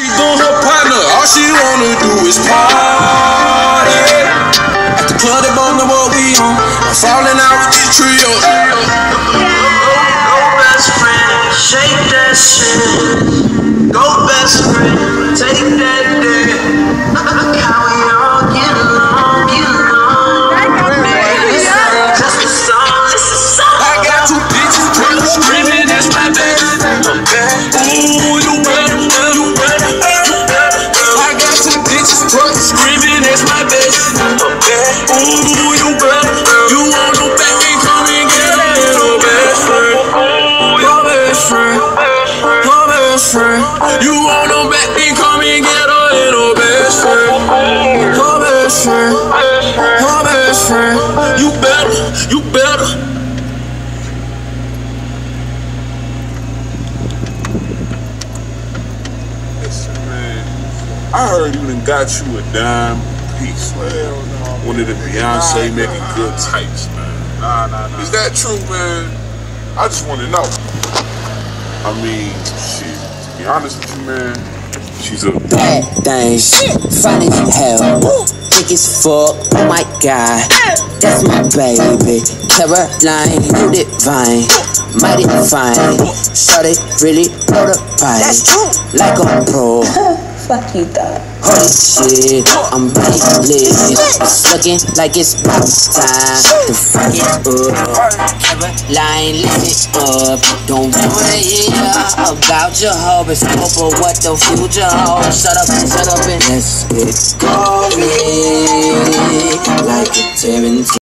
She doing her partner, all she wanna do is party. At the club, they both know what we on. I'm falling out with this trio. Go best friend, shake that shit. Go best friend, take that dick. How we all get along, get along. Just a song, it's a song. I got two bitches drunk, screaming, that's my baby. Ooh, you better. I got two bitches drunk, screaming, that's my baby. Ooh, you better. You want no back, ain't come and get it, oh best friend. Your best friend. Your best friend. You want no back, ain't come and get it, oh best friend. Your best friend. Your best friend. You better. You better. Listen, man, I heard you done got you a dime piece, man. One of the Beyonce making good types, man. Nah. Is that true, man? I just want to know. I mean, shit, to be honest with you, man, she's a bad thing, funny as hell, thick as fuck, oh my god, that's my baby, Caroline, you divine, mighty fine, shorty really blow the pipe, like a pro. Fuck you, dog. Holy shit, I'm really lit. It's looking like it's pop time. The fuck it up, Caroline, listen up. Don't wanna hear about your hoe, it's over what the future holds. Shut up and let's get going like a 17.